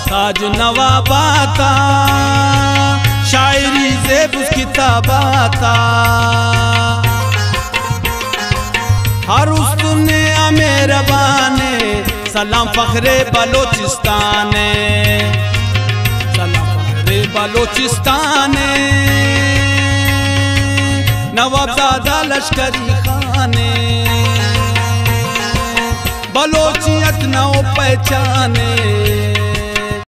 ताज नवाबाता शायरी ज़ेब उस किताबाता हर उस्तुने मेहरबाने सलाम फखरे बलोचिस्ताने सलाम फखरे बलोचिस्ताने नवाबजादा लश्करी खाने बलोचियत न पहचाने